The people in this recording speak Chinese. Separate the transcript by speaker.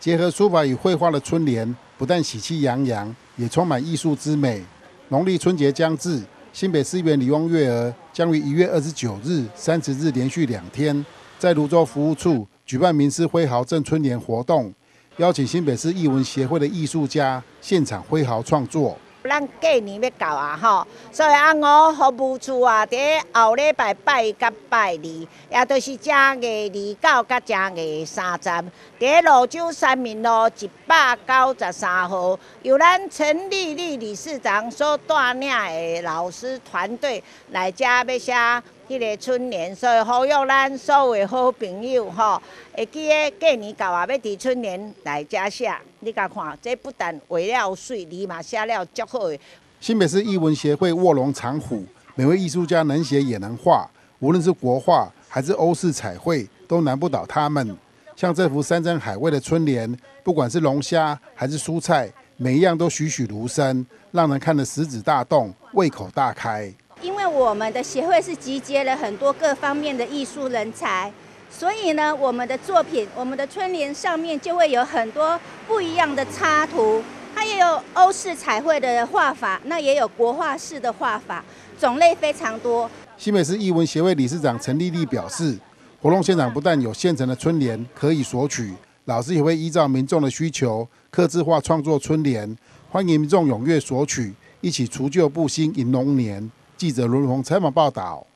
Speaker 1: 结合书法与绘画的春联，不但喜气洋洋，也充满艺术之美。农历春节将至，新北市议员李翁月娥将于1月29日、30日连续2天，在泸州服务处举办民诗挥毫赠春联活动，邀请新北市艺文协会的艺术家现场挥毫创作。
Speaker 2: 咱过年要到啊吼，所以我服务处啊，伫后礼拜拜甲拜二，也就是正月29甲正月30，伫泸州三民路193号，由咱陈丽丽理事长所带领的老师团队来遮要写迄个春联，所以呼吁咱所有好朋友吼，会记得过年到啊，要伫春联来遮写。你甲看，这不但画了水，字嘛写了足好的。
Speaker 1: 新北市艺文协会卧龙藏虎，每位艺术家能写也能画，无论是国画还是欧式彩绘，都难不倒他们。像这幅山珍海味的春联，不管是龙虾还是蔬菜，每一样都栩栩如生，让人看得食指大动，胃口大开。
Speaker 3: 因为我们的协会是集结了很多各方面的艺术人才，所以呢，我们的作品，我们的春联上面就会有很多不一样的插图，它也有欧式彩绘的画法，那也有国画式的画法，种类非常多。
Speaker 1: 新北市艺文协会理事长陈丽丽表示，活动现场不但有现成的春联可以索取，老师也会依照民众的需求，客制化创作春联，欢迎民众踊跃索取，一起除旧布新迎龙年。记者伦宏采访报道。